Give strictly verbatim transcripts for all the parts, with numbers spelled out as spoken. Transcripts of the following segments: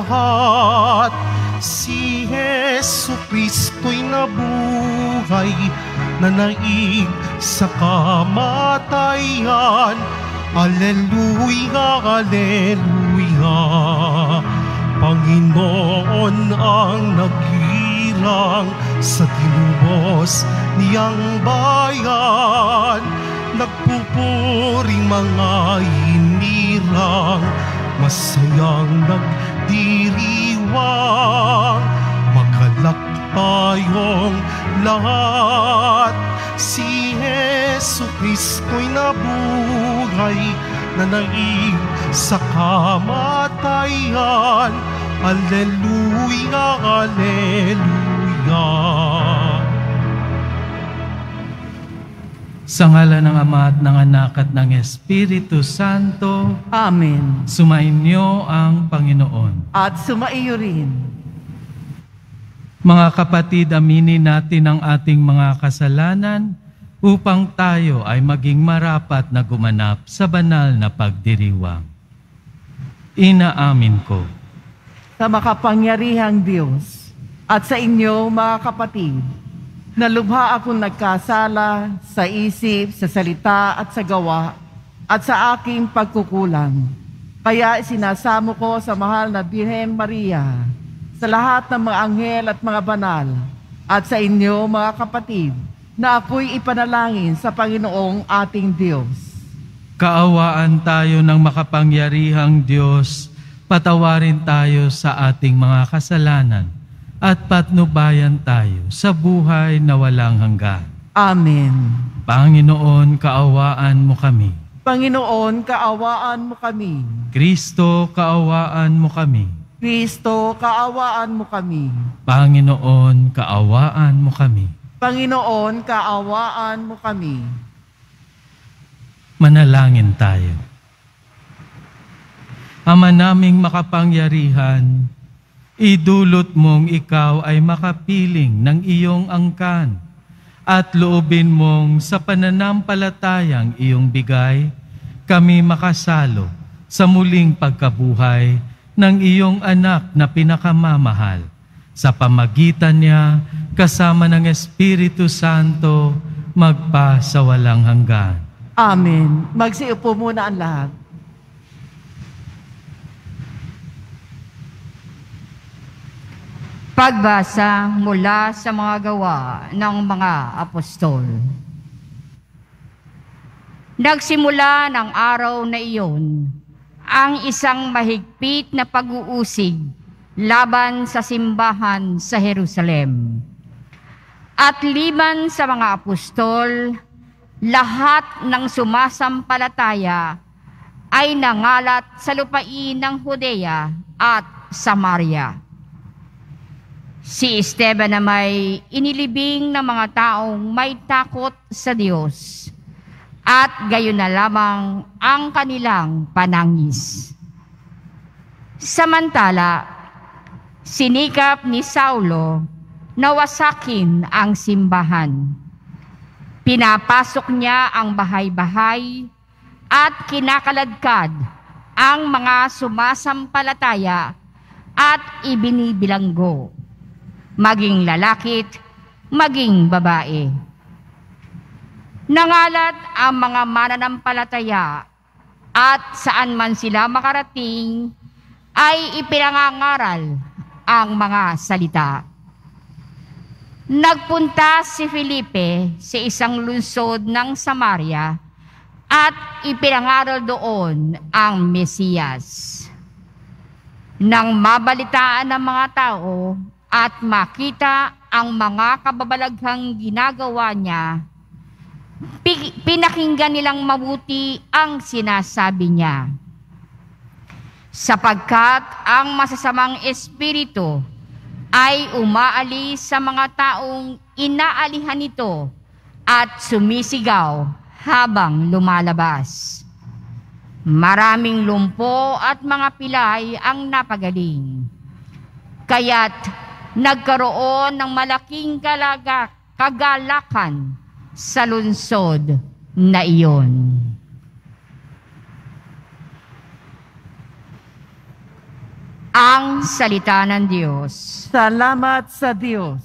lahat. Si Jesu Kristo'y nabuhay, nanaig sa kamatayan. Alleluia, alleluia. Panginoon ang nagirang sa tinubos niyang bayan. Nagpupuring mga hinirang, masayang nagdiriwang. Magalak tayong lahat. Si Jesu Kristo'y nabuhay, nanaig sa kamatayan. Alleluia, alleluia. Sa ngalan ng Ama at ng Anak at ng Espiritu Santo. Amen. Sumainyo ang Panginoon. At sumaiyo rin. Mga kapatid, aminin natin ang ating mga kasalanan upang tayo ay maging marapat na gumanap sa banal na pagdiriwang. Inaamin ko Sa makapangyarihang Diyos at sa inyo mga kapatid, na lubha akong nagkasala sa isip, sa salita at sa gawa at sa aking pagkukulang. Kaya sinasamo ko sa mahal na Birhen Maria, sa lahat ng mga anghel at mga banal, at sa inyo mga kapatid, na ako'y ipanalangin sa Panginoong ating Diyos. kaawaan tayo ng makapangyarihang Diyos, patawarin tayo sa ating mga kasalanan at patnubayan tayo sa buhay na walang hanggan. Amen. Panginoon, kaawaan mo kami. Panginoon, kaawaan mo kami. Kristo, kaawaan mo kami. Kristo, kaawaan mo kami. Panginoon, kaawaan mo kami. Panginoon, kaawaan mo kami. Manalangin tayo. Ama naming makapangyarihan, idulot mong ikaw ay makapiling ng iyong angkan at loobin mong sa pananampalatayang iyong bigay, kami makasalo sa muling pagkabuhay ng iyong anak na pinakamamahal. Sa pamagitan niya, kasama ng Espiritu Santo, magpa sa walang hanggan. Amen. Magsiupo muna ang lahat. Pagbasa mula sa mga gawa ng mga apostol. Nagsimula ng araw na iyon ang isang mahigpit na pag-uusig laban sa simbahan sa Jerusalem. At liban sa mga apostol, lahat ng sumasampalataya ay nangalat sa lupain ng Judea at Samaria. Si Esteban na may inilibing ng mga taong may takot sa Diyos at gayon na lamang ang kanilang panangis. Samantala, sinikap ni Saulo na wasakin ang simbahan. Pinapasok niya ang bahay-bahay at kinakaladkad ang mga sumasampalataya at ibinibilanggo, maging lalakit, maging babae. Nangalat ang mga mananampalataya at saan man sila makarating ay ipinangangaral ang mga salita. Nagpunta si Felipe sa isang lungsod ng Samaria at ipinangaral doon ang Mesiyas. Nang mabalitaan ng mga tao at makita ang mga kababalaghang ginagawa niya, pinakinggan nilang mabuti ang sinasabi niya. Sapagkat ang masasamang espiritu ay umaalis sa mga taong inaalihan nito at sumisigaw habang lumalabas. Maraming lumpo at mga pilay ang napagaling. Kaya't nagkaroon ng malaking kalaga, kagalakan sa lungsod na iyon. Ang salita ng Diyos. Salamat sa Diyos.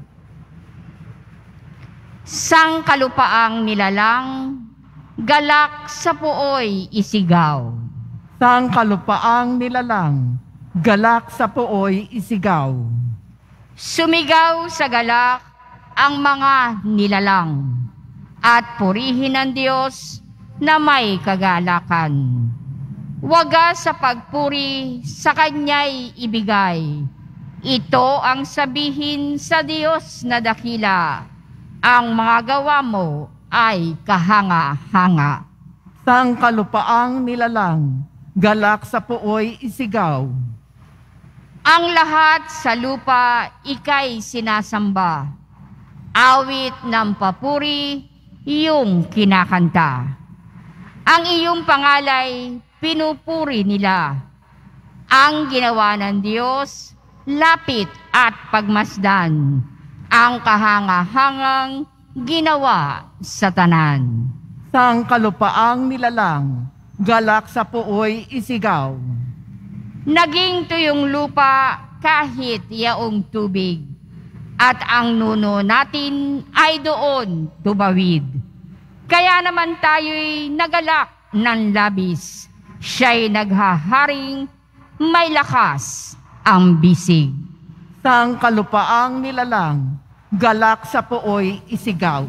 Sang kalupaang nilalang, galak sa puoy isigaw. Sang kalupaang nilalang, galak sa puoy isigaw. Sumigaw sa galak ang mga nilalang, at purihin ng Diyos na may kagalakan. Wagas sa pagpuri sa Kanya'y ibigay. Ito ang sabihin sa Diyos na dakila. Ang mga gawa mo ay kahanga-hanga. Sang kalupaang nilalang, galak sa puoy isigaw. Ang lahat sa lupa ika'y sinasamba. Awit ng papuri, iyong kinakanta. Ang iyong pangalay, pinupuri nila. Ang ginawa ng Diyos, lapit at pagmasdan. Ang kahanga-hangang ginawa sa tanan. Sang kalupaang nilalang, galak sa puoy isigaw. Naging tuyong lupa kahit yaong tubig, at ang nuno natin ay doon tumawid. Kaya naman tayo'y nagalak ng labis, siya'y naghaharing may lakas ang bisig. Sang kalupaang nilalang, galak sa puoy isigaw.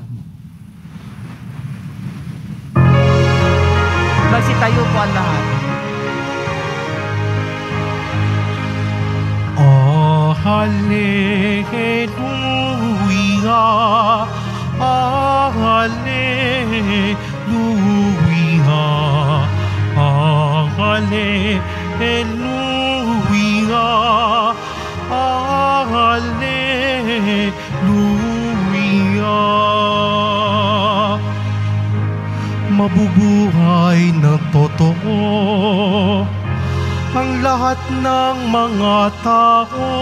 Magsitayo po ang lahat. Oh, hallelujah, oh, hallelujah, oh, hallelujah, oh, hallelujah. Mabubuhay na totoo ang lahat ng mga tao,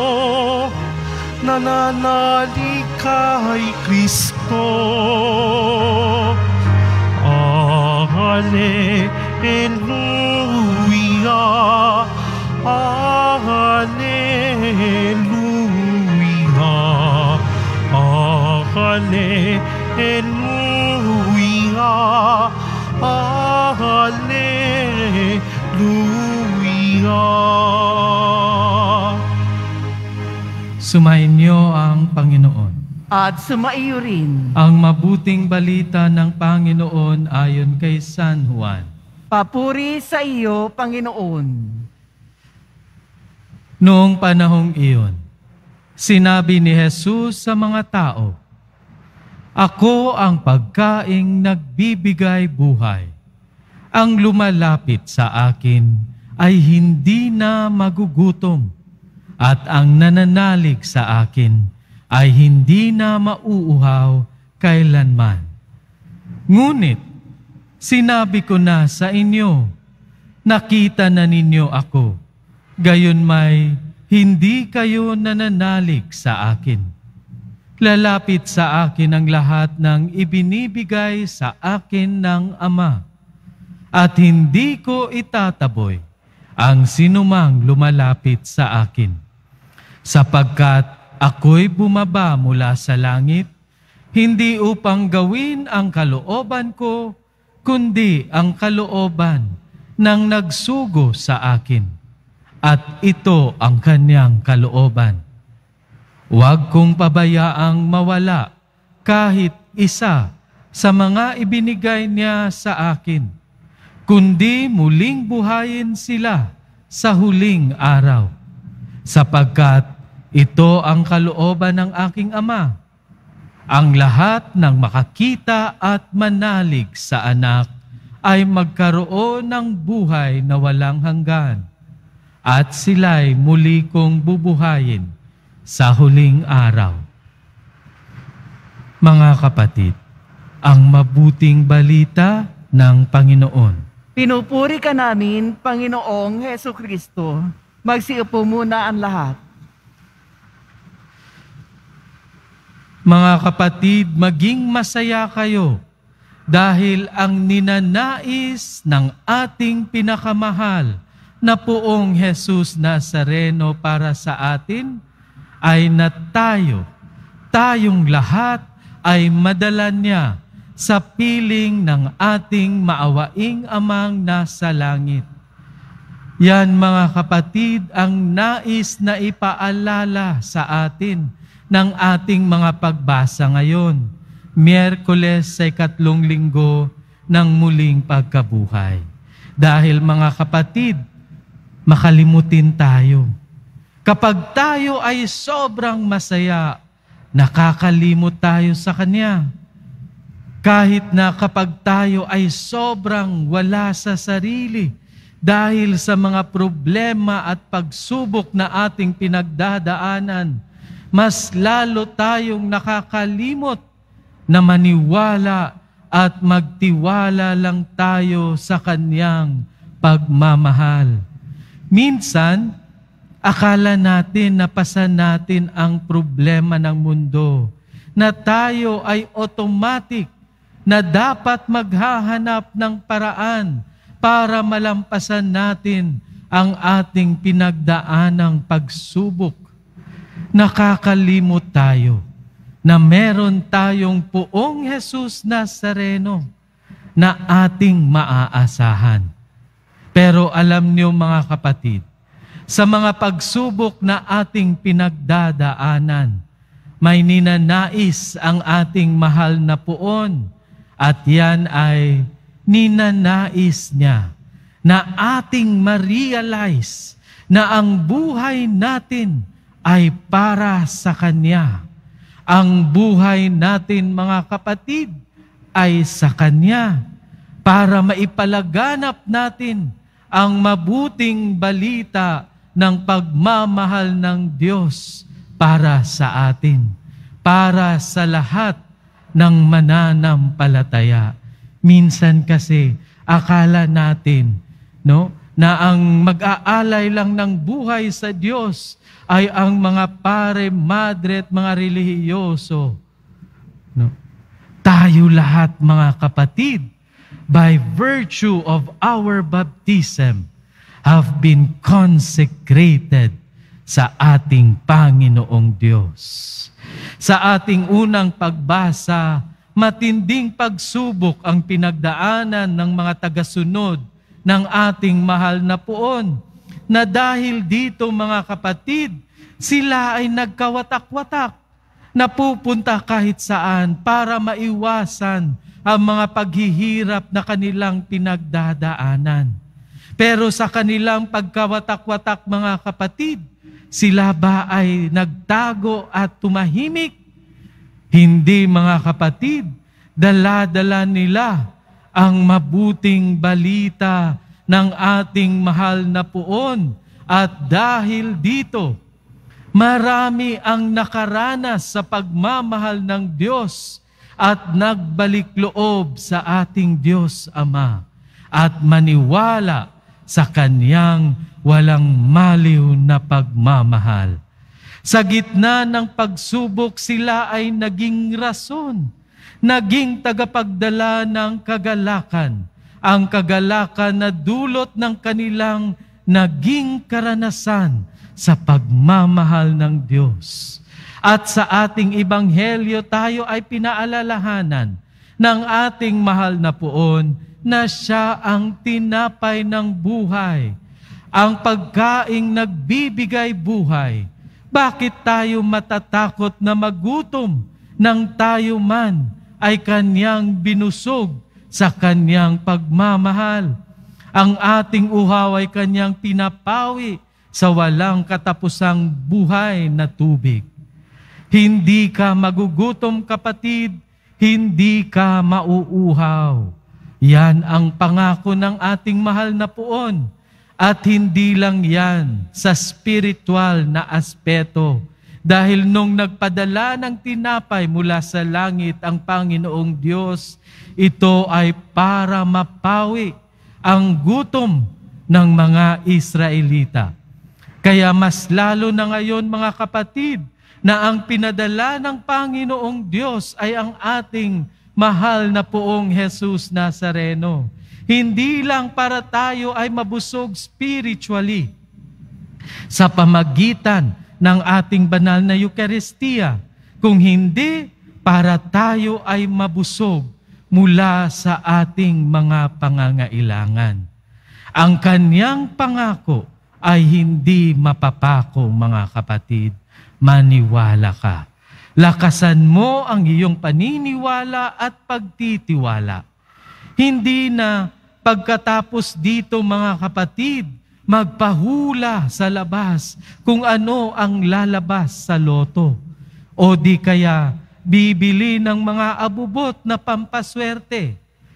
nananalig kay Kristo. Ah, hallelujah, ah, hallelujah, ah, hallelujah, ah, hallelujah. Sumainyo ang Panginoon. At sumaiyo rin. Ang mabuting balita ng Panginoon ayon kay San Juan. Papuri sa iyo, Panginoon. Noong panahong iyon, sinabi ni Jesus sa mga tao, "Ako ang pagkaing nagbibigay buhay. Ang lumalapit sa akin ay hindi na magugutom, at ang nananalig sa akin ay hindi na mauuhaw kailanman. Ngunit, sinabi ko na sa inyo, nakita na ninyo ako, gayon may hindi kayo nananalig sa akin. Lalapit sa akin ang lahat ng ibinibigay sa akin ng Ama, at hindi ko itataboy ang sinumang lumalapit sa akin. Sapagkat ako'y bumaba mula sa langit, hindi upang gawin ang kalooban ko, kundi ang kalooban ng nagsugo sa akin. At ito ang kanyang kalooban. Huwag kong pabayaang mawala kahit isa sa mga ibinigay niya sa akin, kundi muling buhayin sila sa huling araw, sapagkat ito ang kalooban ng aking Ama, ang lahat ng makakita at manalig sa anak ay magkaroon ng buhay na walang hanggan, at sila'y muli kong bubuhayin sa huling araw." Mga kapatid, ang mabuting balita ng Panginoon. Pinupuri ka namin, Panginoong Heso Kristo. Magsiupo muna ang lahat. Mga kapatid, maging masaya kayo dahil ang ninanais ng ating pinakamahal na poong Jesus Nazareno para sa atin ay na tayo, tayong lahat ay madala niya sa piling ng ating maawaing Amang nasa langit. Yan mga kapatid ang nais na ipaalala sa atin ng ating mga pagbasa ngayon, Miyerkules sa ikatlong linggo ng muling pagkabuhay. Dahil mga kapatid, makalimutin tayo. Kapag tayo ay sobrang masaya, nakakalimot tayo sa Kanya. Kahit na kapag tayo ay sobrang wala sa sarili, dahil sa mga problema at pagsubok na ating pinagdadaanan, mas lalo tayong nakakalimot na maniwala at magtiwala lang tayo sa Kanyang pagmamahal. Minsan, akala natin napasan natin ang problema ng mundo, na tayo ay automatic na dapat maghahanap ng paraan para malampasan natin ang ating pinagdaanang pagsubok. Nakakalimot tayo na meron tayong poong Jesus Nazareno na ating maaasahan. Pero alam niyo mga kapatid, sa mga pagsubok na ating pinagdadaanan, may ninanais ang ating mahal na poon, at yan ay ninanais niya na ating ma-realize na ang buhay natin ay para sa Kanya. Ang buhay natin, mga kapatid, ay sa Kanya para maipalaganap natin ang mabuting balita ng pagmamahal ng Diyos para sa atin, para sa lahat ng mananampalataya. Minsan kasi akala natin, no, na ang mag-aalay lang ng buhay sa Diyos ay ang mga pare, madre at mga relihiyoso. No? Tayo lahat mga kapatid, by virtue of our baptism, have been consecrated sa ating Panginoong Diyos. Sa ating unang pagbasa, matinding pagsubok ang pinagdaanan ng mga tagasunod ng ating mahal na poon, na dahil dito mga kapatid, sila ay nagkawatak-watak, napupunta kahit saan para maiwasan ang mga paghihirap na kanilang pinagdadaanan. Pero sa kanilang pagkawatak-watak mga kapatid, sila ba ay nagtago at tumahimik? Hindi mga kapatid, dala-dala nila ang mabuting balita ng ating mahal na poon. At dahil dito, marami ang nakaranas sa pagmamahal ng Diyos at nagbalik loob sa ating Diyos Ama at maniwala sa Kanyang walang maliw na pagmamahal. Sa gitna ng pagsubok, sila ay naging rason, naging tagapagdala ng kagalakan, ang kagalakan na dulot ng kanilang naging karanasan sa pagmamahal ng Diyos. At sa ating ebanghelyo, tayo ay pinaalalahanan ng ating mahal na poon na siya ang tinapay ng buhay, ang pagkaing nagbibigay buhay. Bakit tayo matatakot na magutom nang tayo man ay Kanyang binusog sa Kanyang pagmamahal? Ang ating uhaw ay Kanyang pinapawi sa walang katapusang buhay na tubig. Hindi ka magugutom, kapatid, hindi ka mauuhaw. Yan ang pangako ng ating mahal na poon. At hindi lang yan sa spiritual na aspeto. Dahil nung nagpadala ng tinapay mula sa langit ang Panginoong Diyos, ito ay para mapawi ang gutom ng mga Israelita. Kaya mas lalo na ngayon mga kapatid, na ang pinadala ng Panginoong Diyos ay ang ating mahal na poong Jesus Nazareno. hindi lang para tayo ay mabusog spiritually sa pamagitan ng ating banal na Eucharistia, kung hindi para tayo ay mabusog mula sa ating mga pangangailangan. Ang kanyang pangako ay hindi mapapako, mga kapatid. Maniwala ka. Lakasan mo ang iyong paniniwala at pagtitiwala. Hindi na pagkatapos dito, mga kapatid, magpahula sa labas kung ano ang lalabas sa loto. O di kaya bibili ng mga abubot na pampaswerte.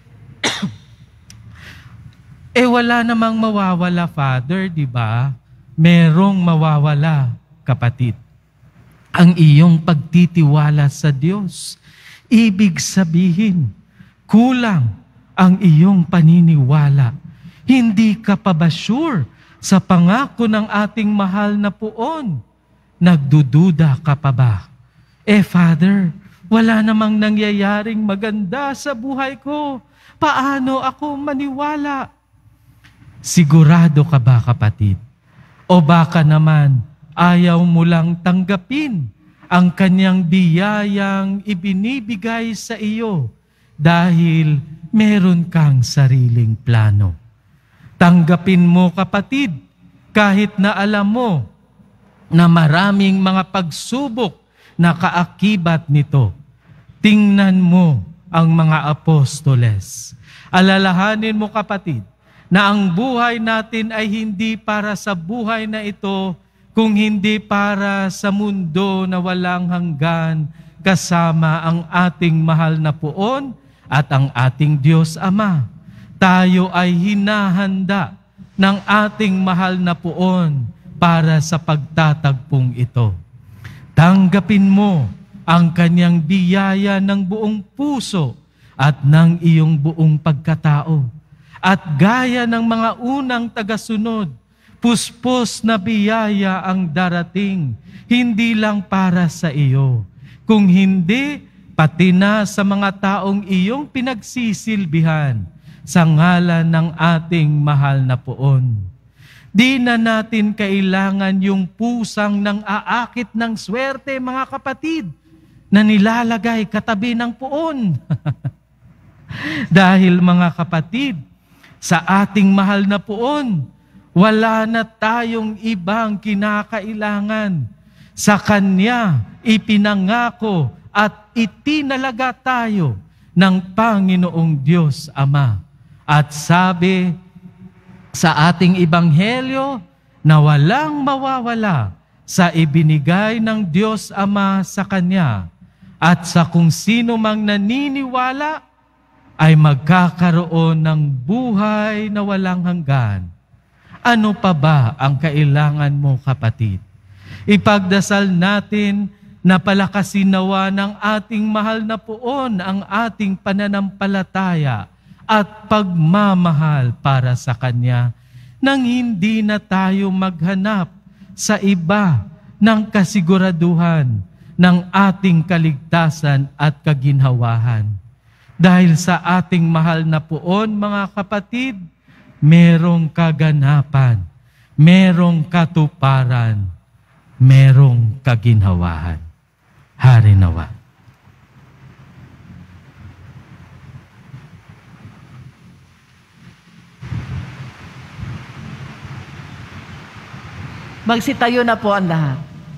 Eh wala namang mawawala, Father, di ba? Merong mawawala, kapatid. Ang iyong pagtitiwala sa Diyos. Ibig sabihin, kulang ang iyong paniniwala. Hindi ka pa ba sure sa pangako ng ating mahal na Poon? Nagdududa ka pa ba? Eh Father, wala namang nangyayaring maganda sa buhay ko. Paano ako maniwala? Sigurado ka ba, kapatid? O baka naman, ayaw mo lang tanggapin ang kanyang biyayang ibinibigay sa iyo dahil meron kang sariling plano. Tanggapin mo, kapatid, kahit na alam mo na maraming mga pagsubok na kaakibat nito. Tingnan mo ang mga apostoles. Alalahanin mo, kapatid, na ang buhay natin ay hindi para sa buhay na ito, kung hindi para sa mundo na walang hanggan kasama ang ating mahal na Poon at ang ating Diyos Ama. Tayo ay hinahanda ng ating mahal na Poon para sa pagtatagpong ito. Tanggapin mo ang kanyang biyaya ng buong puso at ng iyong buong pagkatao. At gaya ng mga unang tagasunod, puspos na biyaya ang darating, hindi lang para sa iyo, kung hindi, pati na sa mga taong iyong pinagsisilbihan sa ngalan ng ating mahal na Poon. Di na natin kailangan yung pusang nang aakit ng swerte, mga kapatid, na nilalagay katabi ng Poon. Dahil, mga kapatid, sa ating mahal na Poon, wala na tayong ibang kinakailangan. Sa Kanya ipinangako at itinalaga tayo ng Panginoong Diyos Ama. At sabi sa ating Ebanghelyo na walang mawawala sa ibinigay ng Diyos Ama sa Kanya at sa kung sino mang naniniwala ay magkakaroon ng buhay na walang hanggan. Ano pa ba ang kailangan mo, kapatid? Ipagdasal natin na palakasin nawa ng ating mahal na Poon ang ating pananampalataya at pagmamahal para sa Kanya nang hindi na tayo maghanap sa iba ng kasiguraduhan ng ating kaligtasan at kaginhawahan. Dahil sa ating mahal na Poon, mga kapatid, merong kaganapan, merong katuparan, merong kaginhawahan. Hari nawa. Magsitayo na po ang lahat.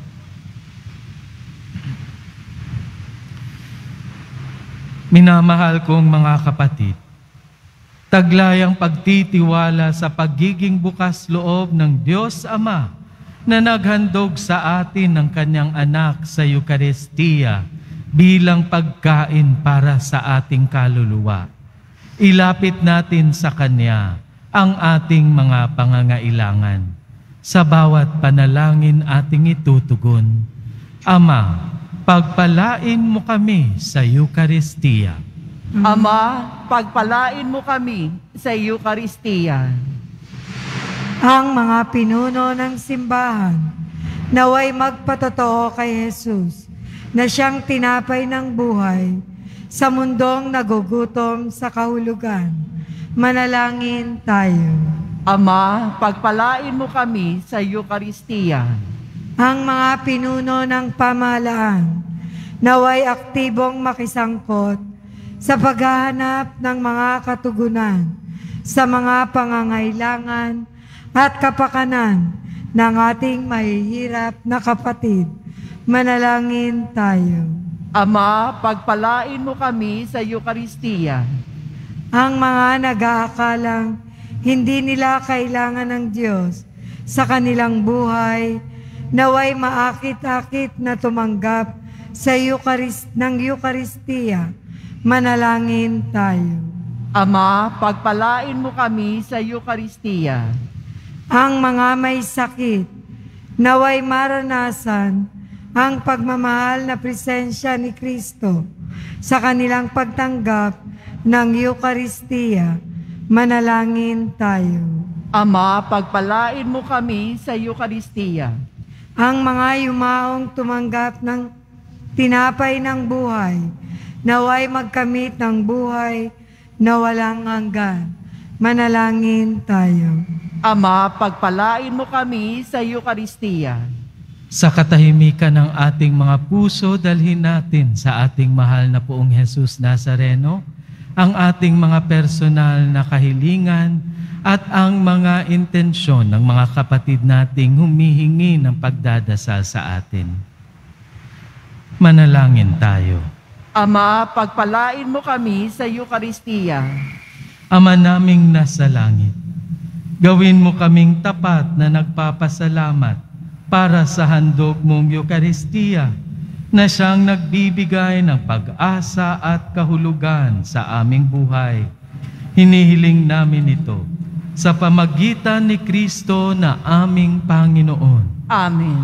Minamahal kong mga kapatid, taglayang pagtitiwala sa pagiging bukas loob ng Diyos Ama na naghandog sa atin ng Kanyang anak sa Eucharistia bilang pagkain para sa ating kaluluwa. Ilapit natin sa Kanya ang ating mga pangangailangan. Sa bawat panalangin ating itutugon, Ama, pagpalain mo kami sa Eucharistia. Ama, pagpalain mo kami sa Eucharistia. Ang mga pinuno ng simbahan, naway magpatotoo kay Jesus na siyang tinapay ng buhay sa mundong nagugutom sa kahulugan. Manalangin tayo. Ama, pagpalain mo kami sa Eukaristiya. Ang mga pinuno ng pamahalaan naway aktibong makisangkot sa paghahanap ng mga katugunan sa mga pangangailangan at kapakanan ng ating mahihirap na kapatid. Manalangin tayo. Ama, pagpalain mo kami sa Eukaristiya. Ang mga nag-aakalang hindi nila kailangan ng Diyos sa kanilang buhay, naway maakit-akit na tumanggap sa Eucharist ng Eukaristiya. Manalangin tayo. Ama, pagpalain mo kami sa Eukaristiya. Ang mga may sakit, naway maranasan ang pagmamahal na presensya ni Kristo sa kanilang pagtanggap ng Eukaristiya. Manalangin tayo. Ama, pagpalain mo kami sa Eukaristiya. Ang mga yumaong tumanggap ng tinapay ng buhay, naway magkamit ng buhay na walang hanggan. Manalangin tayo. Ama, pagpalain mo kami sa Eukaristiya. Sa katahimikan ng ating mga puso, dalhin natin sa ating mahal na Poong Jesus Nazareno ang ating mga personal na kahilingan at ang mga intensyon ng mga kapatid nating humihingi ng pagdadasal sa atin. Manalangin tayo. Ama, pagpalain mo kami sa Eukaristiya. Ama naming nasa langit, gawin mo kaming tapat na nagpapasalamat para sa handog mong Eukaristiya na siyang nagbibigay ng pag-asa at kahulugan sa aming buhay. Hinihiling namin ito sa pamagitan ni Kristo na aming Panginoon. Amen.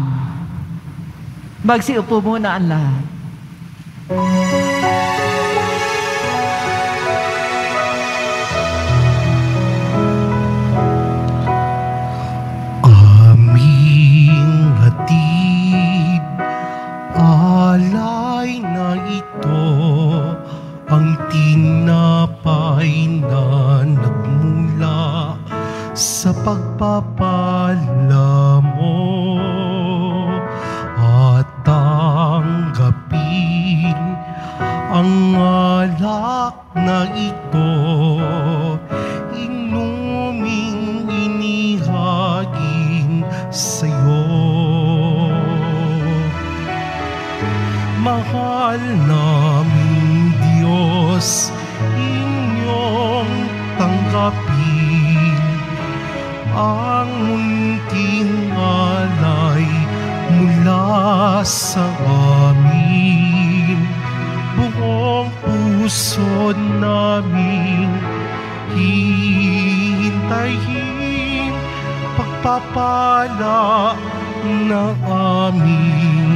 Magsiupo muna ang lahat. Aming hatid, alay na ito, ang tinapay na nagmula sa pagpapala mo. At tanggapin ang alak na ito, inuming inihagin sa'yo. Mahal naming Diyos, inyong tanggapin ang munting alay mula sa amin. Buong puso namin hihintayin pagpapala ng aming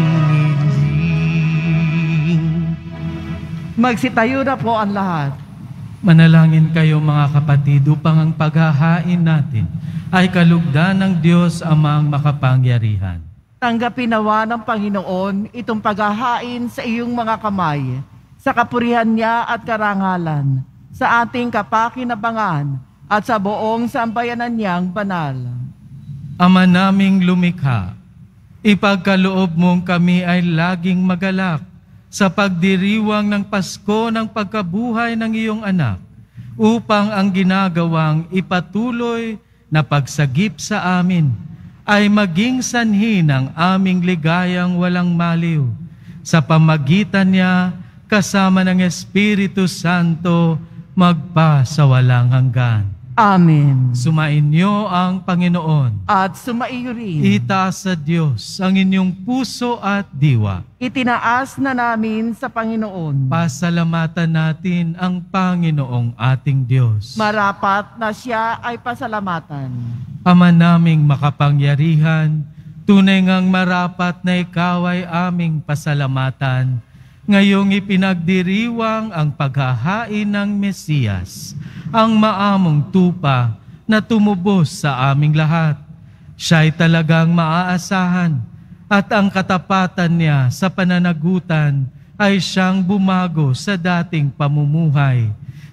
niling. Magsitayo na po ang lahat. Manalangin kayo mga kapatid upang ang paghahain natin ay kalugdan ng Diyos Amang makapangyarihan. Tanggapin nawa ng Panginoon itong paghahain sa iyong mga kamay, sa kapurihan niya at karangalan, sa ating kapakinabangan at sa buong sambayanan niyang banal. Ama naming lumikha, ipagkaloob mong kami ay laging magalak sa pagdiriwang ng Pasko ng pagkabuhay ng iyong anak, upang ang ginagawang ipatuloy na pagsagip sa amin ay maging sanhi ng aming ligayang walang maliw. Sa pamagitan niya, kasama ng Espiritu Santo, magpa sa walang hanggan. Amen. Sumainyo ang Panginoon. At sumaiyo rin. Itaas sa Diyos ang inyong puso at diwa. Itinaas na namin sa Panginoon. Pasalamatan natin ang Panginoong ating Diyos. Marapat na siya ay pasalamatan. Ama naming makapangyarihan, tunay ngang marapat na ikaw ay aming pasalamatan. Ngayong ipinagdiriwang ang paghahain ng Mesiyas, ang maamong tupa na tumubos sa aming lahat. Siya'y talagang maaasahan at ang katapatan niya sa pananagutan ay siyang bumago sa dating pamumuhay.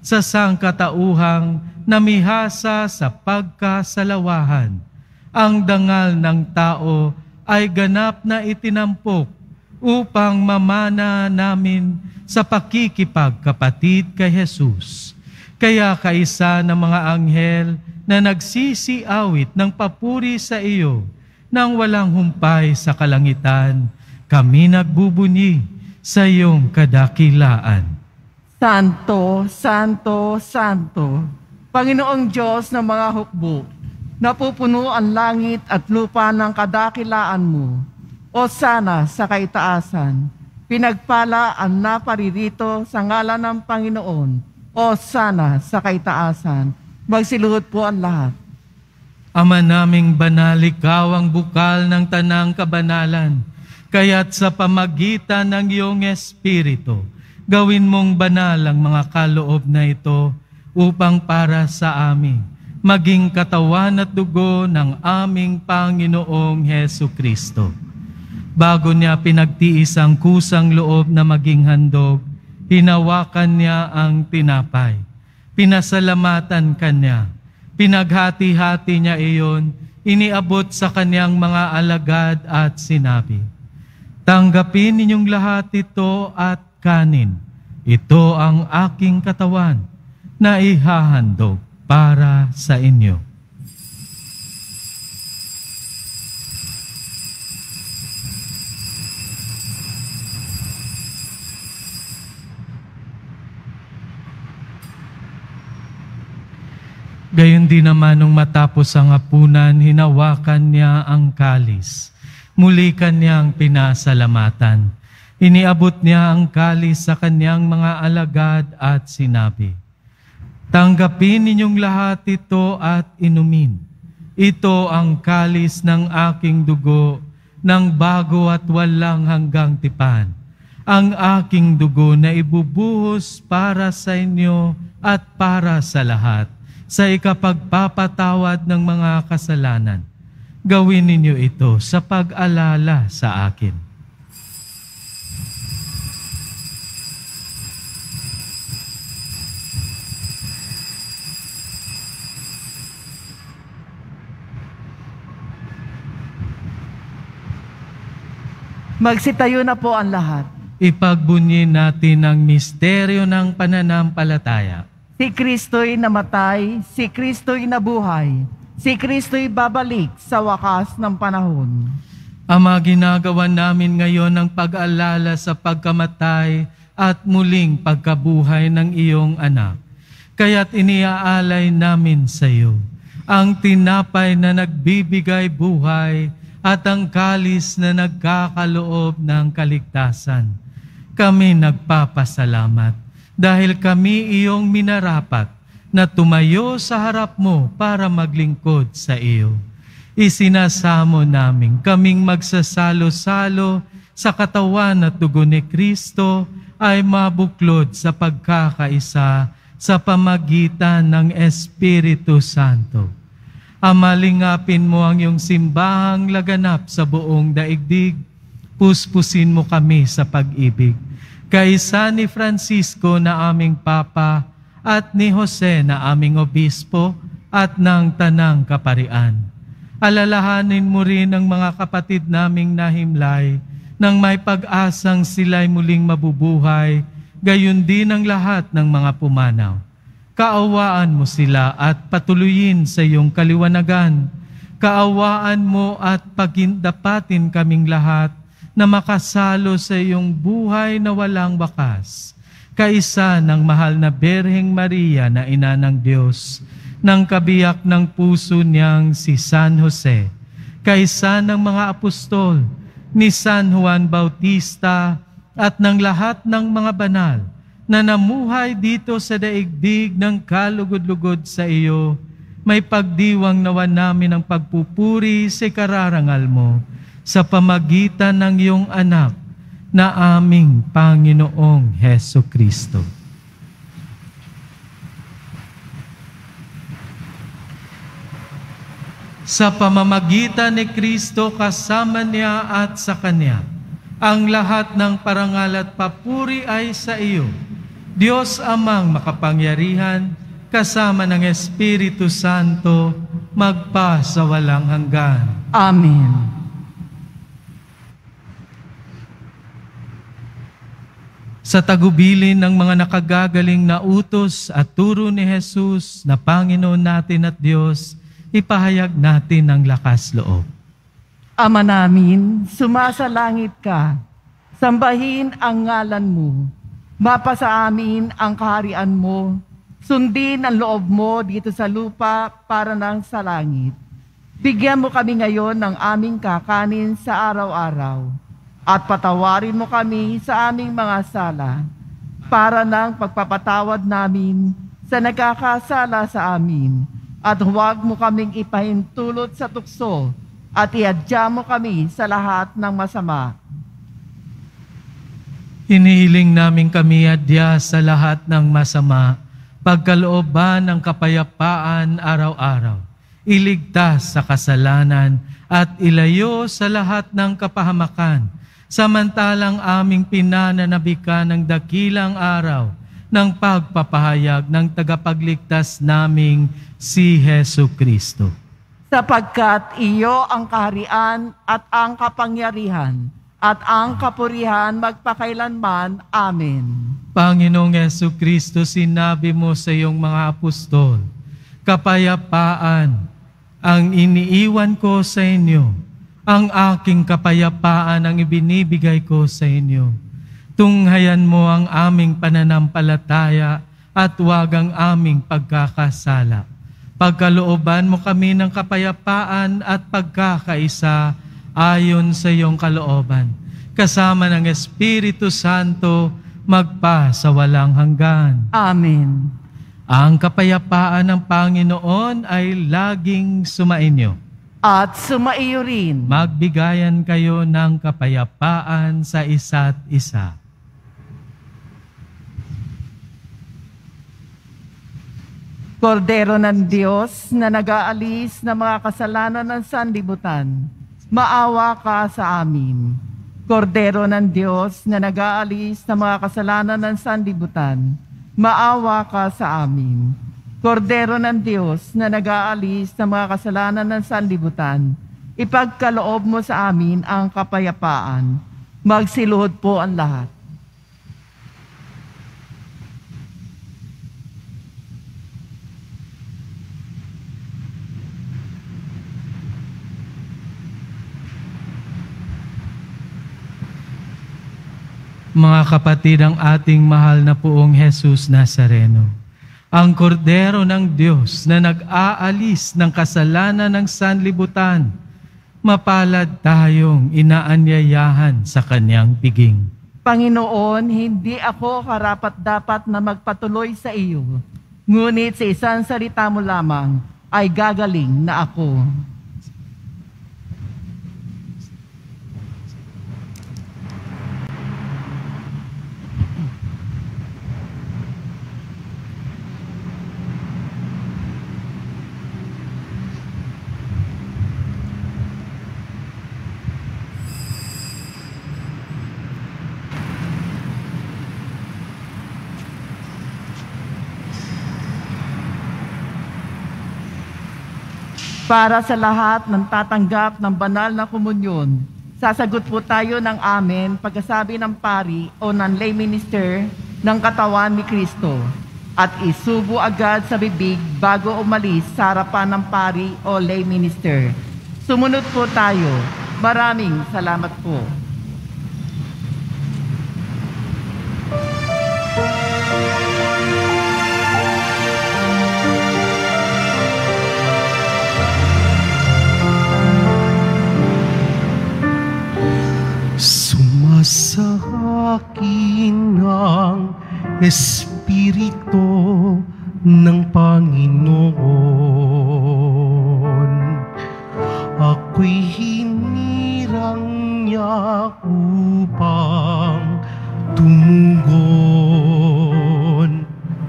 sa sangkatauhang namihasa sa pagkasalawahan. Ang dangal ng tao ay ganap na itinampok upang mamana namin sa pakikipagkapatid kay Jesus. Kaya kaisa ng mga anghel na nagsisiawit ng papuri sa iyo nang walang humpay sa kalangitan, kami nagbubunyi sa iyong kadakilaan. Santo, Santo, Santo, Panginoong Diyos ng mga hukbo, napupuno ang langit at lupa ng kadakilaan mo. O sana sa kaitaasan, pinagpala ang naparirito sa ngalan ng Panginoon. O sana sa kaitaasan, magsiluhod po ang lahat. Ama naming banal, ikaw ang bukal ng tanang kabanalan, kaya't sa pamagitan ng iyong Espiritu, gawin mong banal ang mga kaloob na ito upang para sa amin maging katawan at dugo ng aming Panginoong Hesu Kristo. Bago niya pinagtiis ang kusang loob na maging handog, hinawakan niya ang tinapay. Pinasalamatan kanya. Pinaghati-hati niya iyon, iniabot sa kanyang mga alagad at sinabi, "Tanggapin ninyong lahat ito at kanin. Ito ang aking katawan na ihahandog para sa inyo." Gayon din naman nung matapos ang hapunan, hinawakan niya ang kalis. Muli kanyang pinasalamatan. Iniabot niya ang kalis sa kanyang mga alagad at sinabi, "Tanggapin ninyong lahat ito at inumin. Ito ang kalis ng aking dugo ng bago at walang hanggang tipan. Ang aking dugo na ibubuhos para sa inyo at para sa lahat, sa ikapagpapatawad ng mga kasalanan. Gawin ninyo ito sa pag-alala sa akin." Magsitayo na po ang lahat. Ipagbunyin natin ang misteryo ng pananampalataya. Si Kristo'y namatay, si Kristo'y nabuhay, si Kristo'y babalik sa wakas ng panahon. Ama, ginagawa namin ngayon ang pag-alala sa pagkamatay at muling pagkabuhay ng iyong anak. Kaya't iniaalay namin sa iyo ang tinapay na nagbibigay buhay at ang kalis na nagkakaloob ng kaligtasan. Kami nagpapasalamat dahil kami iyong minarapat na tumayo sa harap mo para maglingkod sa iyo. Isinasamo namin kaming magsasalo-salo sa katawan at dugo ni Kristo ay mabuklod sa pagkakaisa sa pamagitan ng Espiritu Santo. Amalingapin mo ang iyong simbahang laganap sa buong daigdig. Puspusin mo kami sa pag-ibig. Kaisa ni Francisco na aming Papa at ni Jose na aming Obispo at ng Tanang Kaparian. Alalahanin mo rin ang mga kapatid naming nahimlay nang may pag-asang sila'y muling mabubuhay, gayon din ang lahat ng mga pumanaw. Kaawaan mo sila at patuloyin sa iyong kaliwanagan. Kaawaan mo at pagindapatin kaming lahat na makasalo sa iyong buhay na walang wakas. Kaisa ng mahal na Berheng Maria na Ina ng Diyos, ng kabiyak ng puso niyang si San Jose, kaisa ng mga apostol, ni San Juan Bautista at ng lahat ng mga banal na namuhay dito sa daigdig ng kalugod-lugod sa iyo, may pagdiwang nawa namin ang pagpupuri sa kararangal mo sa pamagitan ng iyong anak na aming Panginoong Hesu Kristo. Sa pamamagitan ni Kristo, kasama niya at sa Kanya, ang lahat ng parangal at papuri ay sa iyo, Diyos Amang makapangyarihan, kasama ng Espiritu Santo, magpa sa walang hanggan. Amen. Sa tagubilin ng mga nakagagaling na utos at turo ni Jesus na Panginoon natin at Diyos, ipahayag natin ang lakas loob. Ama namin, sumasalangit ka. Sambahin ang ngalan mo. Mapasa amin ang kaharian mo. Sundin ang loob mo dito sa lupa para nang sa langit. Bigyan mo kami ngayon ng aming kakanin sa araw-araw. At patawarin mo kami sa aming mga sala para nang pagpapatawad namin sa nagkakasala sa amin. At huwag mo kaming ipahintulot sa tukso at iadya mo kami sa lahat ng masama. Hinihiling namin kami adya sa lahat ng masama, pagkalooban ng kapayapaan araw-araw, iligtas sa kasalanan at ilayo sa lahat ng kapahamakan, samantalang aming pinananabikan ng dakilang araw ng pagpapahayag ng tagapagligtas naming si Hesu Kristo. Sapagkat iyo ang kaharian at ang kapangyarihan at ang kapurihan magpakailanman. Amen. Panginoong Hesu Kristo, sinabi mo sa iyong mga apostol, kapayapaan ang iniiwan ko sa inyo, ang aking kapayapaan ang ibinibigay ko sa inyo. Tunghayan mo ang aming pananampalataya at huwag ang aming pagkakasala. Pagkalooban mo kami ng kapayapaan at pagkakaisa ayon sa iyong kalooban, kasama ng Espiritu Santo, magpa sa walang hanggan. Amen. Ang kapayapaan ng Panginoon ay laging sumainyo. At sumaiyo rin. Magbigayan kayo ng kapayapaan sa isa't isa. Kordero ng Diyos na nag-aalis ng mga kasalanan ng sanlibutan, maawa ka sa amin. Kordero ng Diyos na nag-aalis ng mga kasalanan ng sanlibutan, maawa ka sa amin. Kordero ng Diyos na nag-aalis ng mga kasalanan ng sanlibutan, ipagkaloob mo sa amin ang kapayapaan. Magsiluhod po ang lahat. Mga kapatid, ang ating mahal na Poong Jesus Nazareno, ang kordero ng Diyos na nag-aalis ng kasalanan ng sanlibutan, mapalad tayong inaanyayahan sa kanyang piging. Panginoon, hindi ako karapat-dapat na magpatuloy sa iyo, ngunit sa isang salita mo lamang ay gagaling na ako. Para sa lahat ng tatanggap ng banal na komunyon, sasagot po tayo ng amen pagkasabi ng pari o ng lay minister ng katawan ni Kristo at isubo agad sa bibig bago umalis sa harapan ng pari o lay minister. Sumunod po tayo. Maraming salamat po. Sa akin ang Espiritu ng Panginoon. Ako'y hinirang niya upang tumugon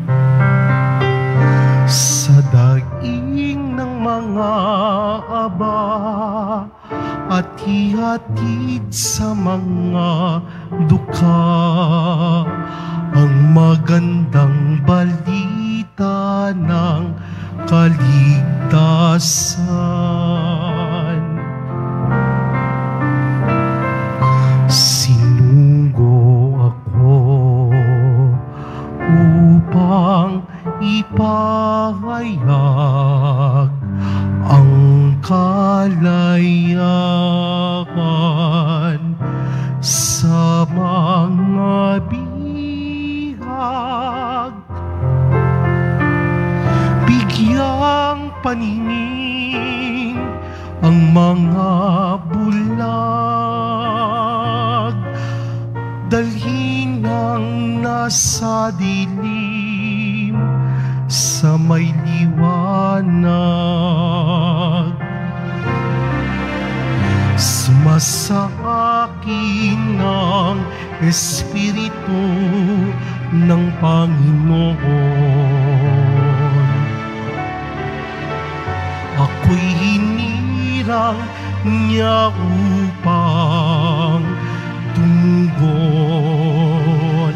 sa daing ng mga aba at hihatid sa mga dukha ang magandang balita ng kaligtasan. Sinugo ako upang ipahayag ang kalayaan sa mga bihag. Bigyang paningin ang mga bulag, dalhin ang nasa dilim sa may liwanag. Sumasa akin ang Espiritu ng Panginoon. Ako'y hinirang niya upang tunggon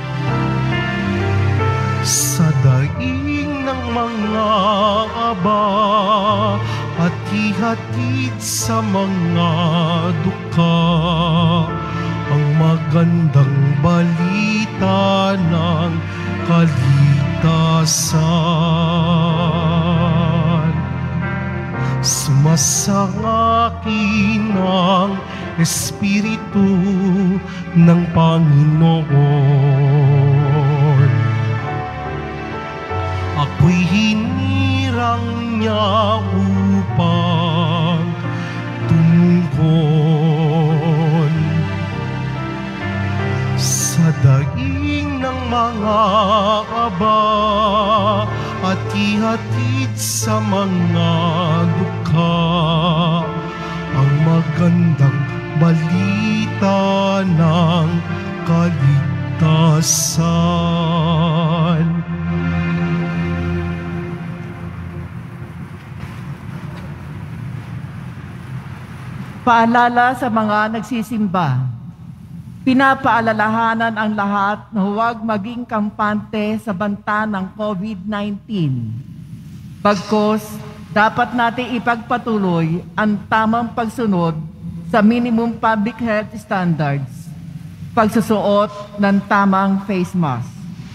sa daing ng mga aba at ihatid sa mga duka ang magandang balita ng kaligtasan. Sumasang akin ang Espiritu ng Panginoon. Ako'y hinirang niya upang tungkol sa daing ng mga aba at ihatid sa mga dukha ang magandang balita ng kaligtasan. Paalala sa mga nagsisimba. Pinapaalalahanan ang lahat na huwag maging kampante sa banta ng COVID nineteen. Bagkus, dapat natin ipagpatuloy ang tamang pagsunod sa minimum public health standards, pagsusuot ng tamang face mask.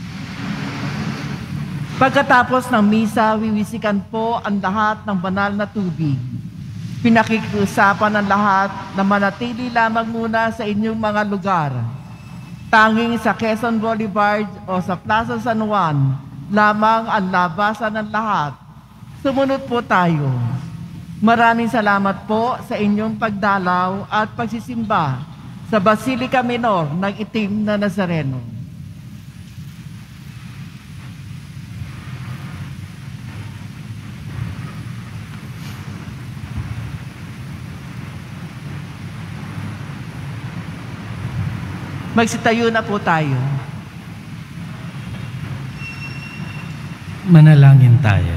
Pagkatapos ng misa, wiwisikan po ang lahat ng banal na tubig. Pinakikiusapan ng lahat na manatili lamang muna sa inyong mga lugar. Tanging sa Quezon Boulevard o sa Plaza San Juan, lamang ang labasan ng lahat. Sumunod po tayo. Maraming salamat po sa inyong pagdalaw at pagsisimba sa Basilica Minor ng Itim na Nazareno. Magsitayo na po tayo. Manalangin tayo.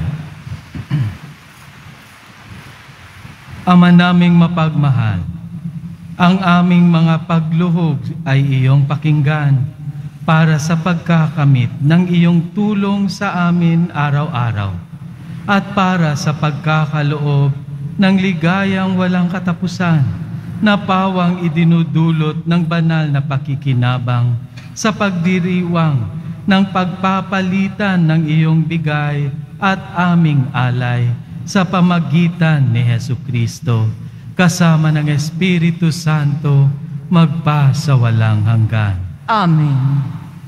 Ama naming mapagmahal, ang aming mga pagluhog ay iyong pakinggan para sa pagkakamit ng iyong tulong sa amin araw-araw at para sa pagkakaloob ng ligayang walang katapusan na pawang idinudulot ng banal na pakikinabang sa pagdiriwang ng pagpapalitan ng iyong bigay at aming alay sa pamagitan ni Hesukristo, kasama ng Espiritu Santo, magpa sa walang hanggan. Amen.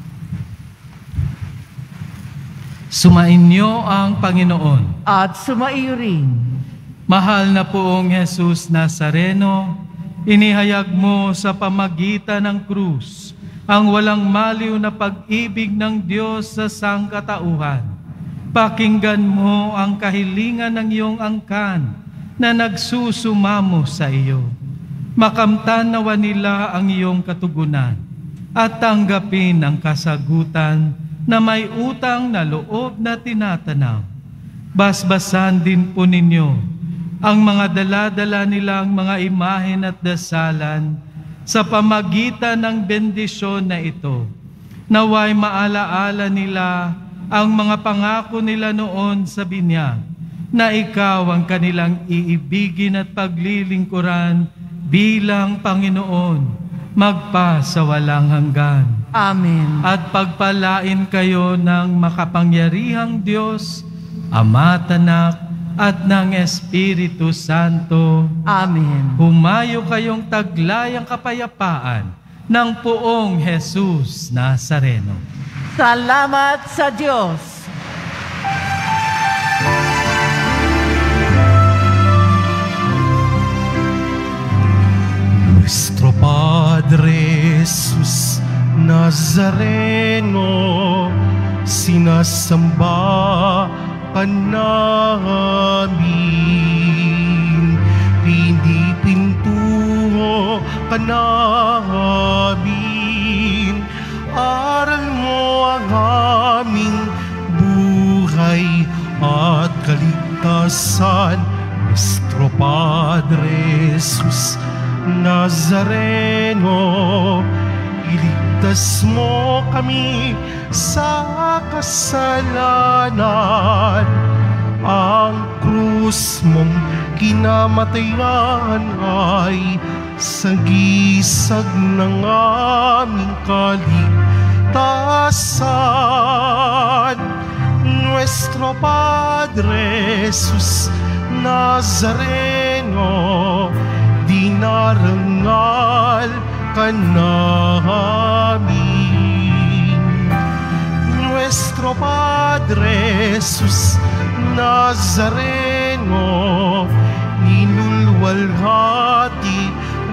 Sumainyo ang Panginoon. At sumaiyo rin. Mahal na poong Jesus Nazareno, inihayag mo sa pamagitan ng krus ang walang maliw na pag-ibig ng Diyos sa sangkatauhan. Pakinggan mo ang kahilingan ng iyong angkan na nagsusumamo sa iyo. Makamtan nawa nila ang iyong katugunan at tanggapin ang kasagutan na may utang na loob na tinatanaw. Basbasan din po ninyo ang mga dala-dala nilang mga imahen at dasalan sa pamagitan ng bendisyon na ito, Naway maalaala nila ang mga pangako nila noon sa binyag, na ikaw ang kanilang iibigin at paglilingkuran bilang Panginoon, magpa sa walang hanggan. Amen. At pagpalain kayo ng makapangyarihang Diyos, Ama at Anak, at ng Espiritu Santo. Amen. Humayo kayong taglayang kapayapaan ng poong Jesus Nazareno. Salamat sa Diyos. Nuestro Padre Jesus Nazareno, sinasamba ka namin, pinipintuho ka namin, aral mo ang aming buhay at kaligtasan. Nuestro Padre Jesus Nazareno, iligtas mo kami sa kasalanan. Ang krus mong kinamatayan ay sagisag ng aming kaligtasan. Nuestro Padre Jesus Nazareno, dinarangal ka namin. Nuestro Padre Jesus Nazareno, ninulwalhati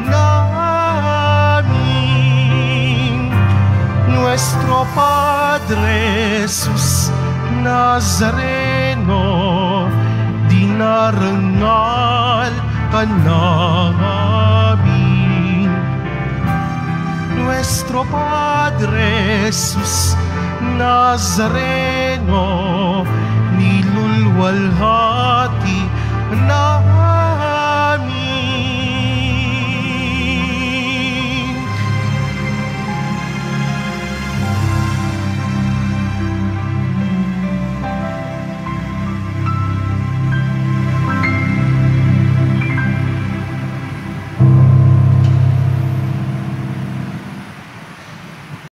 namin. Nuestro Padre Jesus Nazareno, dinarangal ka namin. Nuestro Padre Jesus Nazareno, nilulwalhati na